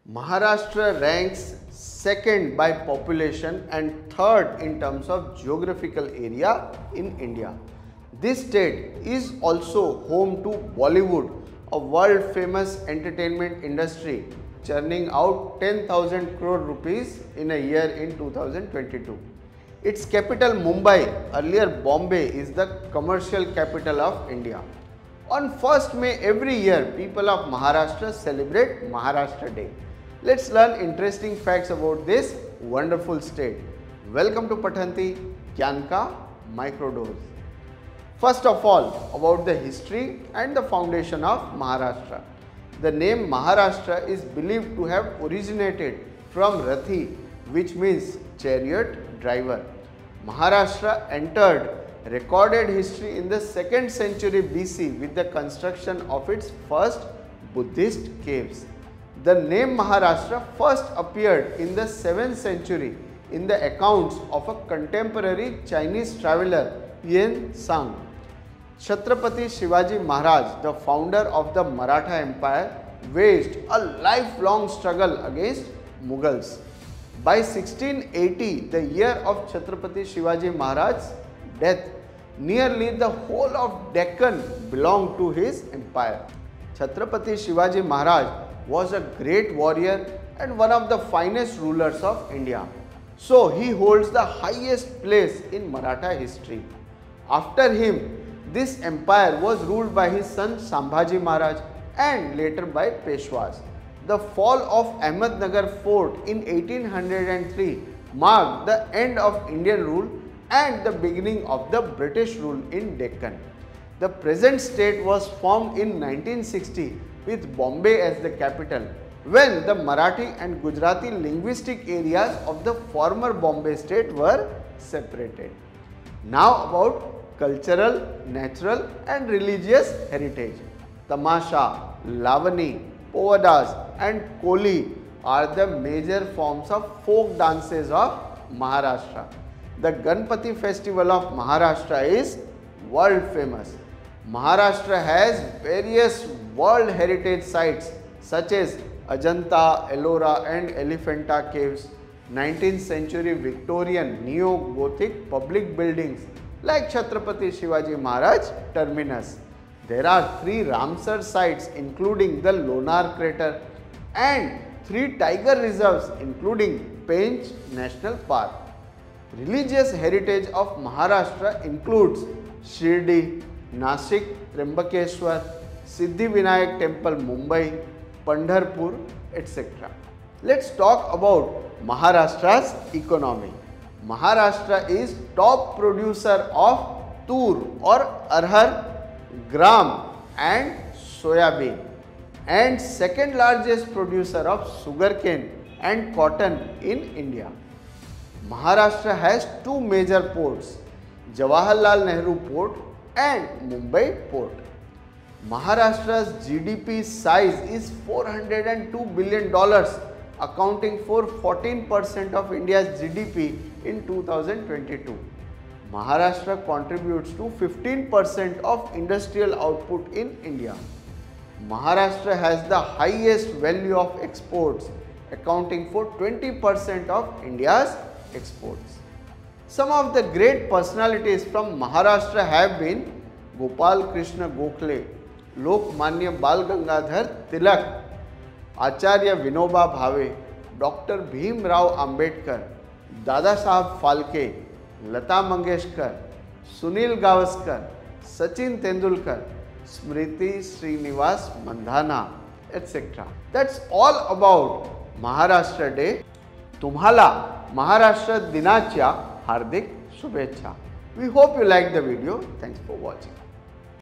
Maharashtra ranks second by population and third in terms of geographical area in India. This state is also home to Bollywood, a world famous entertainment industry churning out 10,000 crore rupees in a year in 2022. Its capital Mumbai, earlier Bombay, is the commercial capital of India. On 1st May every year, people of Maharashtra celebrate Maharashtra Day. Let's learn interesting facts about this wonderful state. Welcome to Pathanti Gyan Ka Microdose. First of all, about the history and the foundation of Maharashtra. The name Maharashtra is believed to have originated from Rathi, which means chariot driver. Maharashtra entered recorded history in the 2nd century BC with the construction of its first Buddhist caves. The name Maharashtra first appeared in the 7th century in the accounts of a contemporary Chinese traveller Yuan Sang. Chhatrapati Shivaji Maharaj, the founder of the Maratha Empire, waged a lifelong struggle against Mughals. By 1680, the year of Chhatrapati Shivaji Maharaj's death, nearly the whole of Deccan belonged to his empire. Chhatrapati Shivaji Maharaj was a great warrior and one of the finest rulers of India. So he holds the highest place in Maratha history. After him, this empire was ruled by his son Sambhaji Maharaj and later by Peshwas. The fall of Ahmednagar fort in 1803 marked the end of Indian rule and the beginning of the British rule in Deccan. The present state was formed in 1960 with Bombay as the capital, when the Marathi and Gujarati linguistic areas of the former Bombay state were separated. Now about cultural, natural and religious heritage. Tamasha, Lavani, Povadas and Koli are the major forms of folk dances of Maharashtra. The Ganpati festival of Maharashtra is world famous. Maharashtra has various World Heritage sites such as Ajanta, Ellora and Elephanta caves, 19th century Victorian Neo-Gothic public buildings like Chhatrapati Shivaji Maharaj Terminus. There are 3 Ramsar sites including the Lonar crater and 3 tiger reserves including Pench National Park. Religious heritage of Maharashtra includes Shirdi, Nasik, Trimbakeshwar, Siddhivinayak Temple, Mumbai, Pandharpur, etc. Let's talk about Maharashtra's economy. Maharashtra is top producer of tur or arhar, gram and soya bean and second largest producer of sugarcane and cotton in India. Maharashtra has 2 major ports, Jawaharlal Nehru Port and Mumbai Port. Maharashtra's GDP size is $402 billion, accounting for 14% of India's GDP in 2022. Maharashtra contributes to 15% of industrial output in India. Maharashtra has the highest value of exports, accounting for 20% of India's exports. Some of the great personalities from Maharashtra have been Gopal Krishna Gokhale, Lokmanya Bal Gangadhar Tilak, Acharya Vinoba Bhave, Dr. Bhim Rao Ambedkar, Dada Sahab Phalke, Lata Mangeshkar, Sunil Gavaskar, Sachin Tendulkar, Smriti Srinivas Mandhana, etc. That's all about Maharashtra Day. तुम्हाला महाराष्ट्र दिनाच्या हार्दिक शुभेच्छा. We hope you liked the video. Thanks for watching.